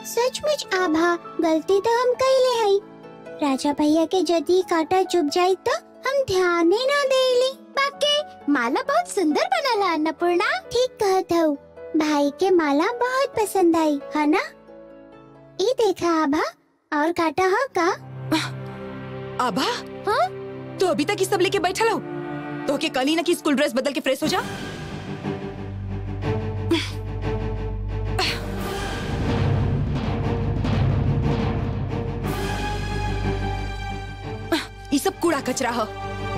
सचमुच आभा, गलती तो हम कइले हई। राजा भैया के जदी काटा चुप जाई तो हम ध्यान ही ना देली। बाकी माला बहुत सुंदर बनला अन्नपूर्णा। ठीक कहत हूँ, भाई के माला बहुत पसंद आई है ना। ये देखा आभा, और काटा हो का? आभा, हाँ? तो अभी तक ये सब लेके बैठा लो। तो के कल ही ना कि स्कूल ड्रेस बदल के फ्रेश हो जा। ये सब कूड़ा कचरा हो।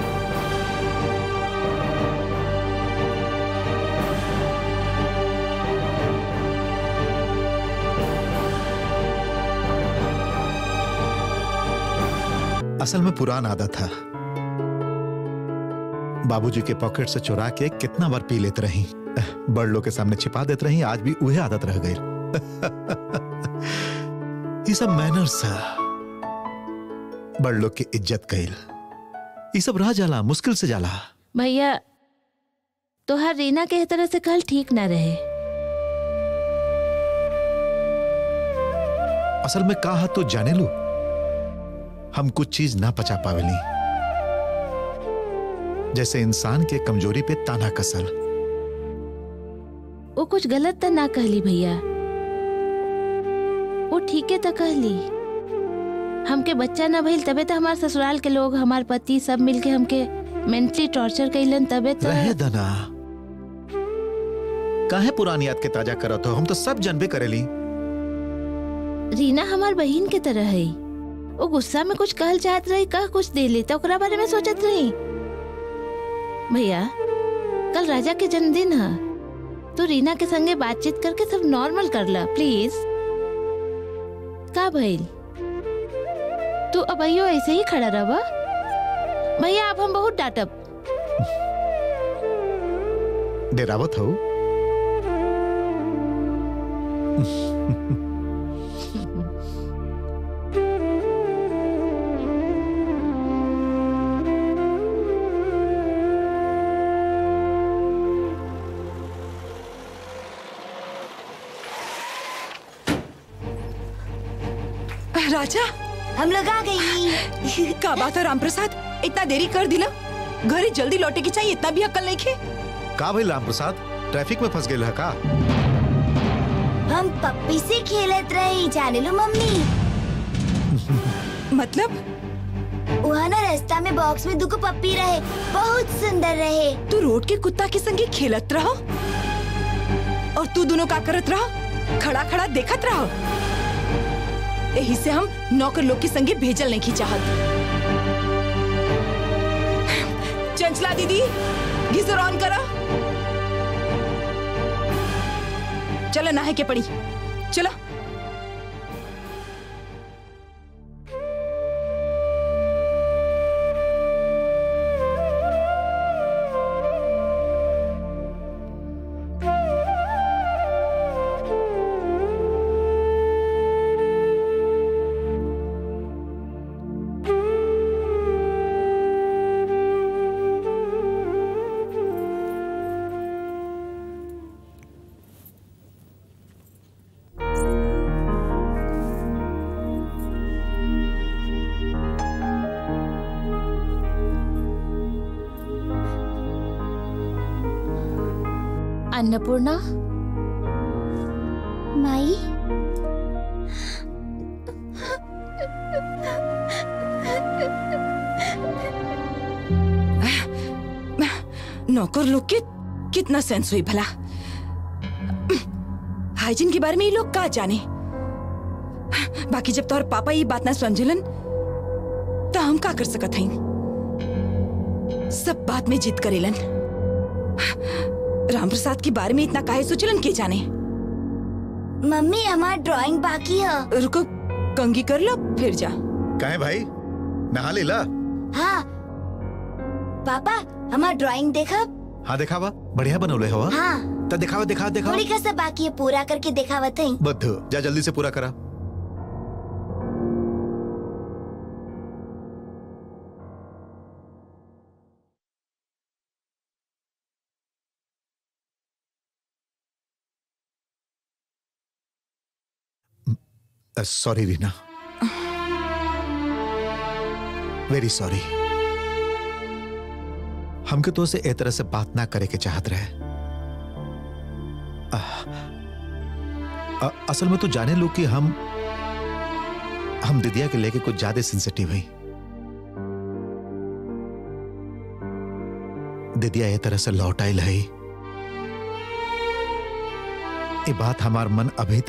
असल में पुराना आदत था, बाबूजी के पॉकेट से चुरा के कितना बार पी लेते रही, बड़ लोग के सामने छिपा देते रही। आज भी वही आदत रह गई। ये सब मैनर्स है, बड़ लोग की इज्जत कईल, ये सब रह जाला, मुश्किल से जाला। भैया तो हर रीना के तरह से कल ठीक ना रहे। असल में कहा तो जाने लू, हम कुछ चीज ना पचा पावेली, जैसे इंसान के कमजोरी पे ताना कसल। वो कुछ गलत तो ना कहली भैया, वो ठीक है तो कहली। हमके बच्चा ना भइल तबे तो हमारे ससुराल के लोग, हमारे पति सब मिलके हमके मेंटली टॉर्चर कइलन। तबे तो रहे दना, काहे पुरानी याद के ताजा करत हो? हम तो सब जानबे करेली। रीना हमार बहन के तरह है। वो गुस्सा में कुछ कहल चाहत रही, कह कुछ दे ली तो ओकरा बारे में सोचत रही। भैया कल राजा के जन्मदिन है, तो रीना के संगे बातचीत करके सब नॉर्मल कर ला प्लीज। का भइल? तू अबैयो ऐसे ही खड़ा रहा भैया, अब हम बहुत डांटब। डेरावत हो? राजा, हम लोग आ गई। का बात है राम प्रसाद, इतना देरी कर दिला? घरे जल्दी लौटे की चाहिए, इतना भी अक्ल नहीं खे? का भाई राम प्रसाद, ट्रैफिक में फंस गए है का? हम पप्पी से खेलत रही, जाने लो मम्मी। मतलब? वहाँ ना रास्ता में बॉक्स में दुगो पप्पी रहे, बहुत सुंदर रहे। तू रोड के कुत्ता के संगे खेलत रहो और तू दोनों का करत रहो? खड़ा खड़ा देखत रहो। यही से हम नौकर लोग के संगे भेजल नहीं की चाहत। चंचला दीदी, गीजर ऑन करा। चलो नहाए के पड़ी, चलो। अन्नपूर्णा, माई, नौकर लोग के कितना सेंस हुई भला। हाइजीन के बारे में ये लोग का जाने। बाकी जब तोहर पापा ये बात ना समझलन तो हम का कर सकत हई? सब बात में जिद करेलन। राम प्रसाद के बारे में इतना काहे सोचलन के जाने। मम्मी हमार ड्राइंग बाकी है। रुको, कंघी कर लो फिर जा। काहे भाई, नहा लेला? हाँ पापा, हमार ड्राइंग देखा? हाँ दिखावा, बढ़िया बनौले हो। हाँ तो दिखावा दिखा दिखावा। थोड़ी का सब बाकी है, पूरा करके दिखावत हई। बद्ध, जा जल्दी से पूरा करा। Sorry Reena, very sorry. हमके तो से ए तरह से बात ना करे के चाहत रहे। असल में तू जाने लो कि हम दिदिया के लेके कुछ ज्यादा सेंसिटिव है। दिदिया ये तरह से लौट आइल है, ये बात हमार मन अभी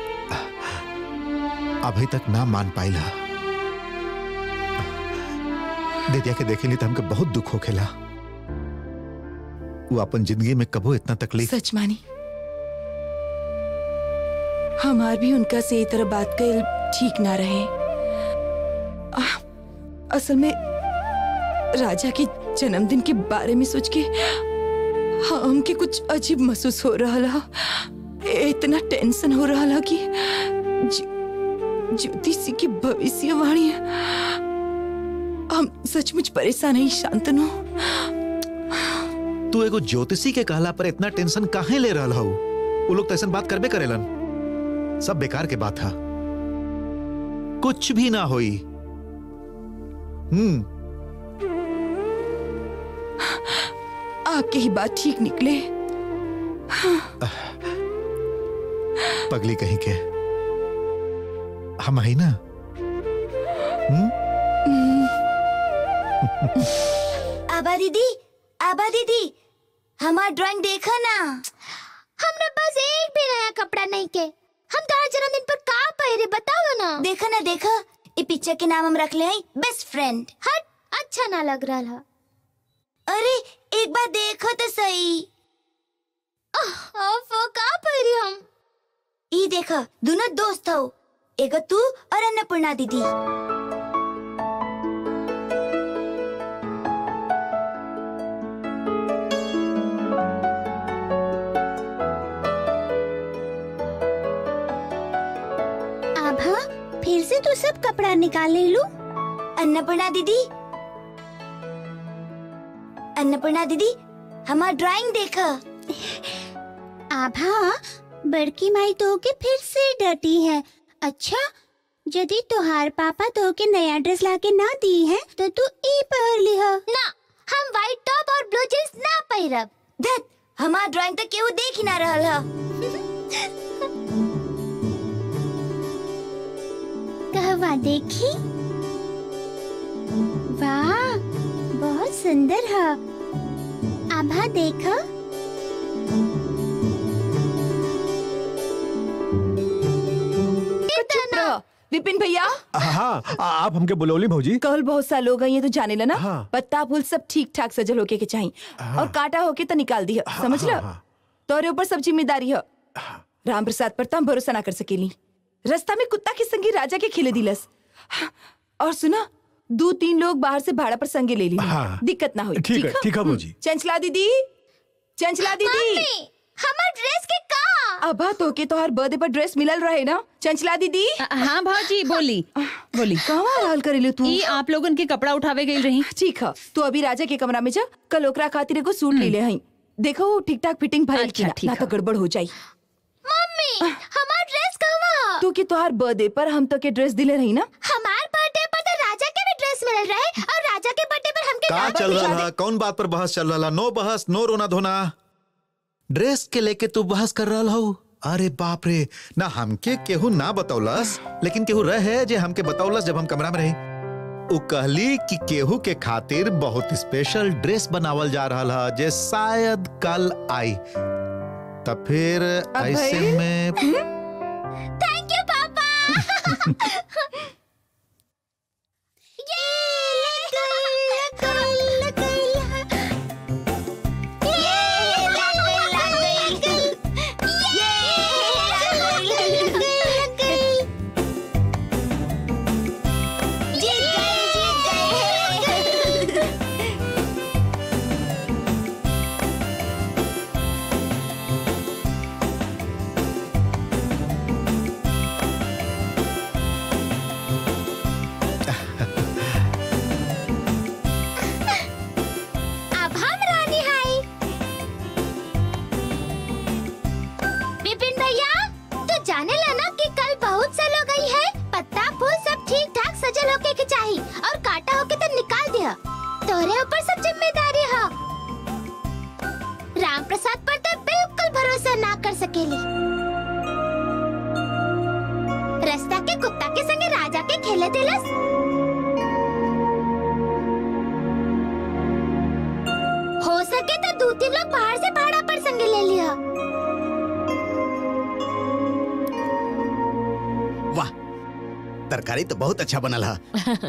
तक ना मान पाइल है। दिदिया के देखे ली तो हमके बहुत दुख होखेला। वो अपन जिंदगी में कबो इतना तकलीफ। सच मानी, हमार भी उनका से ये तरह बात कर ठीक ना रहे। असल में राजा के जन्मदिन के बारे में सोच के हमके कुछ अजीब महसूस हो रहा ला। इतना टेंशन हो रहा ला कि ज्योतिषी की भविष्यवाणी। हम सचमुच परेशान है शांतनु। तू एगो ज्योतिषी के कहला पर इतना टेंशन काहे ले रहा हो? वो लोग तो ऐसा बात करबे करेलन। सब बेकार के बात है, कुछ भी ना होई। आपके ही बात ठीक निकले। पगली कहीं के हम ही ना। आबा दीदी, हमार ड्राइंग देखा ना। हमने बस एक भी नया कपड़ा नहीं के। हम तारा जन्मदिन पर का पहरे बताओ ना। देखा ये पिक्चर के नाम हम रख ले हैं बेस्ट फ्रेंड। हट, अच्छा ना लग रहा है। अरे एक बार देखो तो सही। वो का पहरी हम? ये देखा, दोनों दोस्त हो, एगो तू और अन्नपूर्णा दीदी। आभा, फिर से तू सब कपड़ा निकाल ले लू। अन्नपूर्णा दीदी, हमार ड्राइंग देखा। आभा, बड़की माई तो के फिर से डटी है। अच्छा, यदि तुहार पापा तो के नया ड्रेस लाके ना दी है तो तू ई पहन लिह ना। हम व्हाइट टॉप और ब्लू जींस ना पहरब। धत, हमार ड्राइंग तो केहू देख ही ना रहल है। कहवा देखी? वाह, बहुत सुंदर है। आभा देखो। विपिन भैया। हाँ, आप हमके बुलौली भौजी। कल बहुत साल हो गए, ये तो जाने ला ना। हाँ। पत्ता फूल सब ठीक ठाक सजल होके के चाहिए। और काटा होके तो निकाल दी है। समझ लो। तोरे ऊपर सब जिम्मेदारी है। राम प्रसाद पर तुम भरोसा ना कर सकेली। रास्ता में कुत्ता के संगी राजा के खिले दिलस। और सुना, 2-3 लोग बाहर से भाड़ा पर संगे ले ली। हाँ। दिक्कत ना हो। ठीक है भौजी। चंचला दीदी। हमार ड्रेस के का? अबा तो के तोहर बर्थडे पर ड्रेस मिलल रहे ना चंचला दीदी। हाँ भाजी, बोली। कहाँ हाल करेले तू? ई आप लोगन के कपड़ा उठावे गई रही। ठीक है, तू अभी राजा के कमरा में जा। कल ओकरा खातिर एगो सूट ले ले हई। देखो वो ठीक ठाक फिटिंग भइल कि ना तो गड़बड़ हो जाई। मम्मी, हमार ड्रेस कहवा? तू के तोहर बर्थडे पर हम तो के ड्रेस दिले रही ना। हमार बर्थडे पर तो राजा के भी ड्रेस मिल रहे और राजा के बर्थडे पर हमके का चल रहा है? कौन बात पर बहस चल रहा? नो बहस, नो रोना धोना। ड्रेस के लेके तू बहस कर रहा हो? अरे बाप रे, ना हमके केहू ना बतौलस, लेकिन केहू रहे जे हमके बतौलस जब हम कमरा में रही। उ कहली कि केहू के खातिर बहुत स्पेशल ड्रेस बनावल जा रहा है जे शायद कल आई। तब फिर ऐसे में थैंक यू पापा। के कुत्ता के संगे राजा के खेले दिलस। हो सके तो 2-3 लोग बाहर से भाड़ा पर संगे ले लिया। वाह, तरकारी तो बहुत अच्छा बनल है।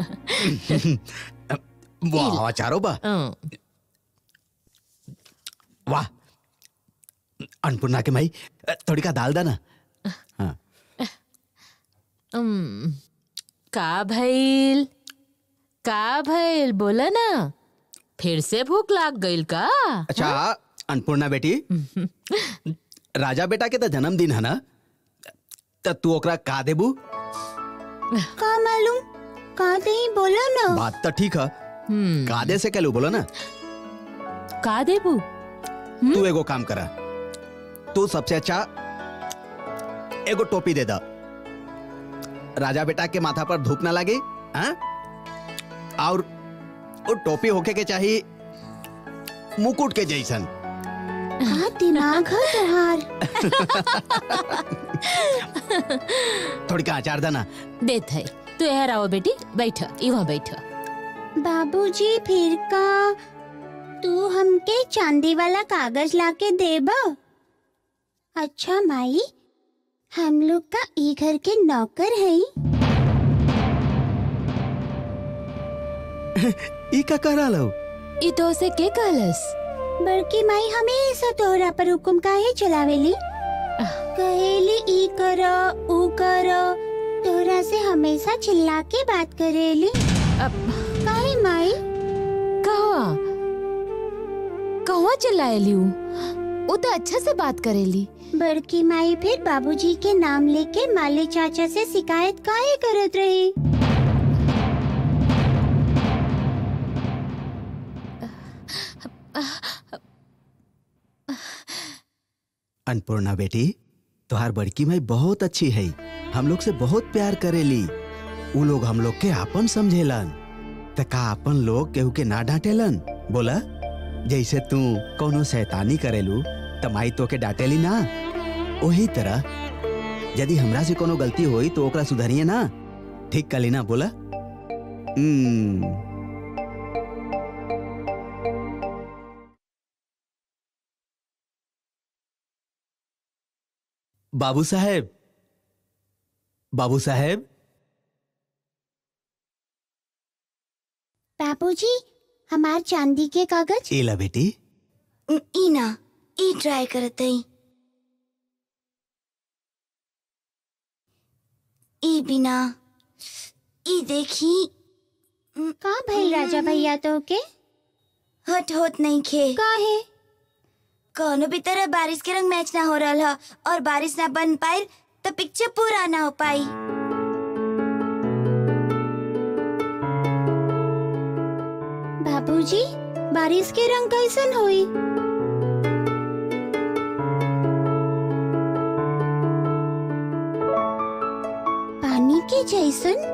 वाह, अचारो बा। वाह, अन्नपूर्णा के माई थोड़ी का दाल दा ना। हाँ। का भइल बोला ना, फिर से भूख लाग गइल का? अच्छा अन्नपूर्णा बेटी, राजा बेटा के तो जन्मदिन है ना, तो तू ओकरा का देबू? का मालूम, का दे बोलो ना। बात तो ठीक है, का दे से कहलू बोलो ना। का देबू? तू एगो काम करा, तू सबसे अच्छा एगो टोपी दे दा, राजा बेटा के माथा पर धूप ना लगे। हाँ? और वो टोपी होके के चाहिए मुकुट के जैसन। का दिमाग है तुहार। थोड़ी का अचार देना। देत है, तू यहाँ रहो बेटी, बैठ, इहाँ बैठ। बाबूजी फिर का तू हमके चांदी वाला कागज लाके देबा? अच्छा माई, हम लोग का ई घर के नौकर है। ई का कह रहा लो? ई तो से के कहलस? बड़की माई हमेशा तोहरा पर हुकुम काहे चलावेली? कहेली ई करो ऊ करो, तोहरा से हमेशा चिल्ला के बात करेली। काहे माई? कहवा चिल्लाएली? वो तो अच्छा से बात करेली। बड़की माई फिर बाबूजी के नाम लेके माली चाचा से शिकायत काहे करत रही? अन्नपूर्णा बेटी, तुहार बड़की माई बहुत अच्छी है, हम लोग से बहुत प्यार करेली। वो लोग हम लोग के आपन समझेलन, त का अपन लोग केहू के ना डांटेलन? बोला, जैसे तू कोनो शैतानी करेलू त माई तो के डांटेली ना, वही तरह यदि हमरा से कोनो गलती होई तो ओकरा सुधारिए ना, ठीक कली ना? बोला। बाबू साहेब, बाबू साहेब। बाबूजी, हमार चांदी के कागज। ए ला बेटी। ई ना, ई ट्राई करते ही। ई बिना, ई देखी। का भइल राजा भैया तो के? हट होत नहीं खे। काहे? कोनो भी तरह बारिश के रंग मैच ना हो रहा है, और बारिश ना बन पाए तो पिक्चर पूरा ना हो पाई। बाबूजी, बारिश के रंग कैसन होई? पानी के जैसन?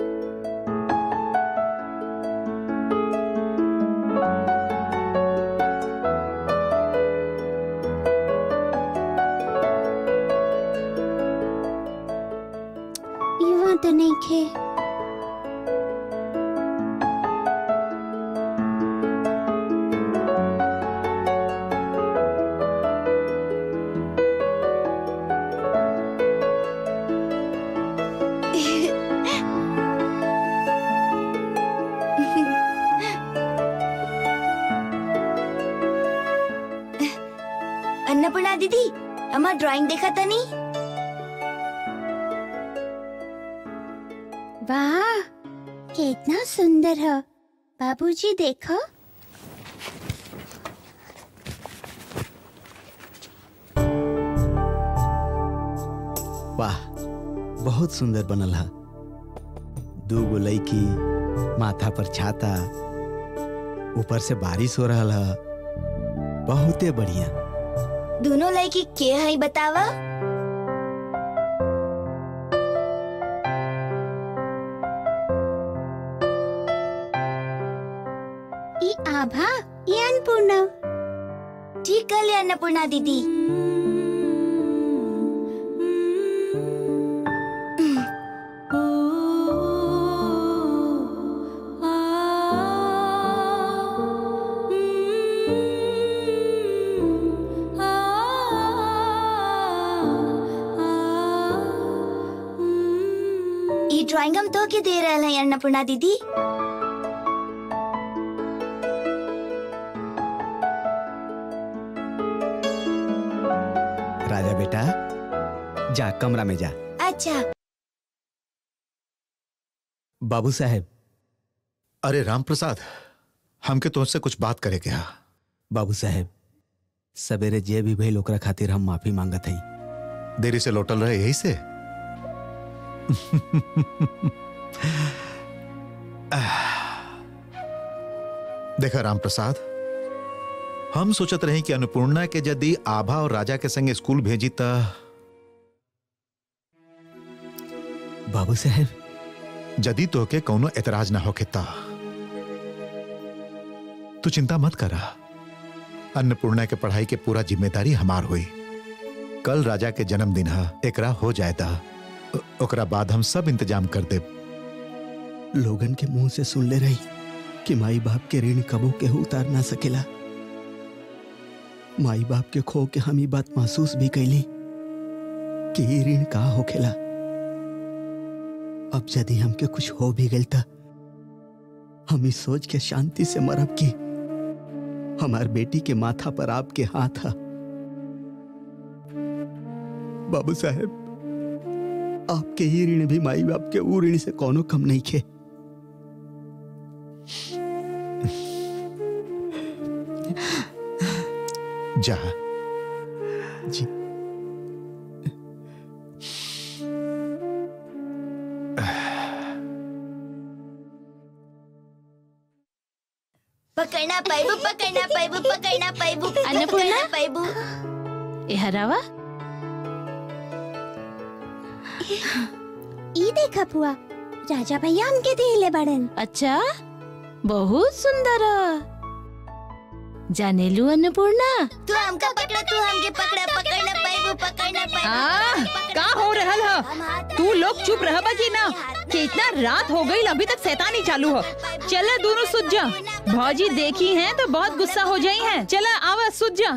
युवा तो नहीं खे। अन्नपूर्णा दीदी, हमार ड्राइंग देखा था नहीं? वाह, कितना सुंदर है। बाबूजी देखो। वाह, बहुत सुंदर बनल है। दो गो लड़की, माथा पर छाता, ऊपर से बारिश हो रहा है, बहुते बढ़िया। दोनों लड़की के है बतावा? ई आभा, ई अन्नपूर्णा। ठीक कर लिया अन्नपूर्णा दीदी। ये ड्राइंग हम तो के दे रहे हैं अन्नपूर्णा दीदी। राजा बेटा जा कमरा में जा। अच्छा। बाबू साहेब। अरे राम प्रसाद, हमके तुमसे कुछ बात करे क्या? बाबू साहेब, सवेरे जे भी भइल ओकरा खातिर हम माफी मांगत हई। देरी से लौटल रहे यही से? देखा राम प्रसाद, हम सोचत रहे कि अन्नपूर्णा के यदि आभा और राजा के संग स्कूल भेजी त। बाबू साहेब, यदि तोहके कौनो एतराज ना होके ता तू चिंता मत करा। अन्नपूर्णा के पढ़ाई के पूरा जिम्मेदारी हमार हुई। कल राजा के जन्मदिन है, एकरा हो जाएगा, ओकरा बाद हम सब इंतजाम कर दे। लोगन के मुंह से सुन ले रही कि माई बाप के ऋण कबो केहू उतार ना सकेला। माई बाप के खो के हम ये बात महसूस भी कैली कि ये ऋण का होखेला। अब यदि हमके कुछ हो भी गई था, हम इस सोच के शांति से मरब कि हमार बेटी के माथा पर आपके हाथ है। बाबू साहेब, आपके ही ऋण भी माई बाप के वो ऋण से कोनो कम नहीं खे। जा जी। पकड़ना पाइबू, पकड़ना पाइबू, पकड़ना पाइबू, अन्नपूर्णा? पकड़ना पाइबू। ए हरावा, ई देखा फुआ, राजा भैया हमके दिले बड़न। अच्छा, बहुत सुंदर। जाने लू अन्नपूर्णा? तू हमका पकड़ा, तू हमके पकड़ा, पकड़ना पाइबू, पकड़ना पाइबू। का हो रहल ह? तू लोग चुप रहबा की ना? कि इतना रात हो गई अभी तक शैतानी चालू हो। चला दोनों सुत जा। भौजी देखी हैं तो बहुत गुस्सा हो जाई हैं। चला आवा सुत जा।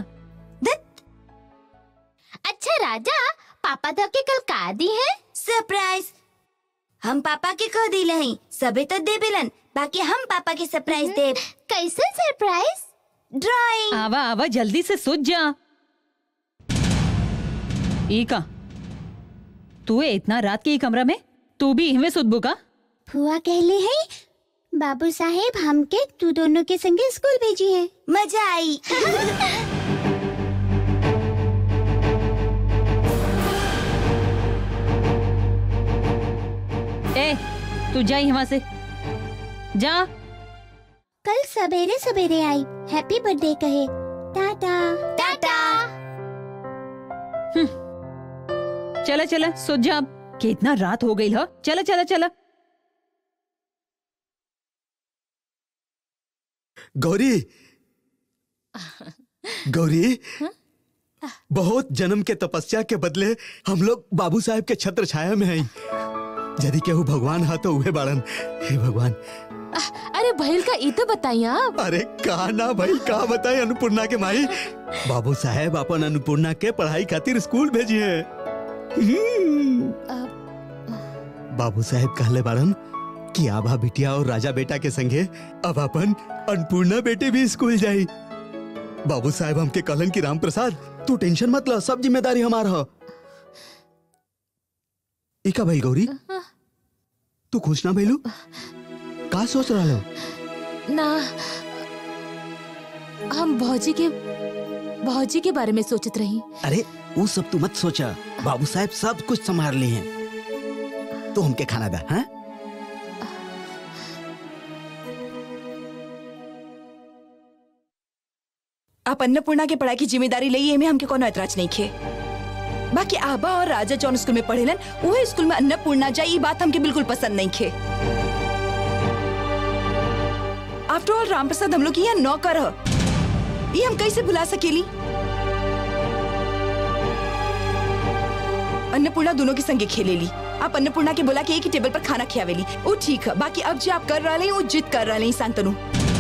अच्छा राजा, पापा तो के कल का दी है? सरप्राइज। हम पापा के कह दिले हई, सबे तो दे बेलन, बाकी हम पापा के सरप्राइज दे। कैसे सरप्राइज? ड्राइंग। आवा आवा जल्दी से सुत जा। का तू इतना रात के कमरा में, तू भी इहमे सुतबू का? फुआ कहले है बाबू साहेब हमके तू दोनों के संगे स्कूल भेजी है। मजा आई। ए, तू जा यहाँ से, जा। कल सवेरे सवेरे आई, हैप्पी बर्थडे कहे। टाटा टाटा। चला चला सुत जा। अब कितना रात हो गई है। चला चला चला। गौरी, गौरी, बहुत जन्म के तपस्या के बदले हम लोग बाबू साहब के छत्र छाया में हैं। यदि केहू भगवान हा तो उहे बाड़न। हे भगवान। अरे भैल का ई तो बताइए आप। अरे का ना भाई, का बताए अन्नपूर्णा के माई। बाबू साहब अपन अन्नपूर्णा के पढ़ाई खातिर स्कूल भेजी है। बाबू साहब कहले बाड़न कि आभा बिटिया और राजा बेटा के संगे अब अपन अन्नपूर्णा बेटे भी स्कूल जाई। बाबू साहब हमके कहलन कि राम प्रसाद तू टेंशन मत लो, सब जिम्मेदारी हमार हो। इका भाई गौरी, तू खुश ना भैलू? का सोच रहा हो? ना, हम भौजी के बारे में सोचत रही। अरे वो सब तू मत सोचा, बाबू साहब सब कुछ संभाल लिए हैं। तो हमके खाना दा। हाँ? आप अन्नपूर्णा के पढ़ाई की जिम्मेदारी लई, में हमके कोनो ऐतराज नहीं खे। बाकी आबा और राजा जौन स्कूल में पढ़ेलन वही स्कूल में अन्नपूर्णा जाई, ये बात हमके बिल्कुल पसंद नहीं खे। आफ्टर ऑल राम प्रसाद हम लोग यहाँ नौकर है, ये हम कैसे भुला सकेली? अन्नपूर्णा दोनों के संगे खेलेली। आप अन्नपूर्णा के बोला कि एक ही टेबल पर खाना खियावेली, वो ठीक है। बाकी अब जो आप कर रहे हैं वो जिद कर रहे हैं शांतनु।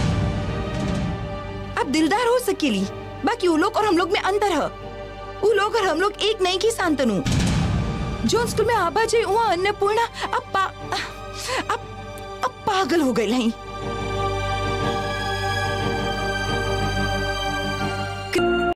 आप दिलदार हो सकेली, बाकी वो लोग और हम लोग में अंतर है। वो लोग और हम लोग एक नहीं की शांतनु। जो स्कूल में आबा जाए वहाँ अन्नपूर्णा अब अब पागल हो गई नहीं।